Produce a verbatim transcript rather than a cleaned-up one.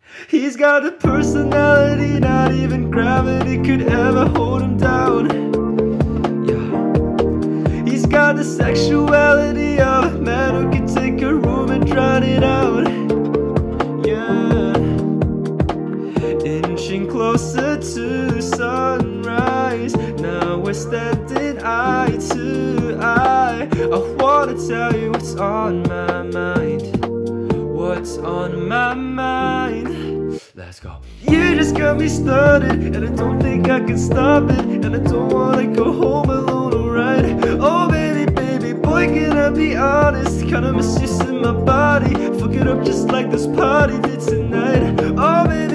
He's got a personality not even gravity could ever hold him down. Yeah. He's got the sexuality of a man who can take a room and drown it out. Yeah. Inching closer to sunrise, now we're standing eye to eye. I wanna tell you what's on my mind. What's on my mind? Let's go. You just got me started, and I don't think I can stop it. And I don't wanna go home alone, alright? Oh baby, baby, boy, can I be honest? Kinda miss you in my body. Fuck it up just like this party did tonight. Oh baby,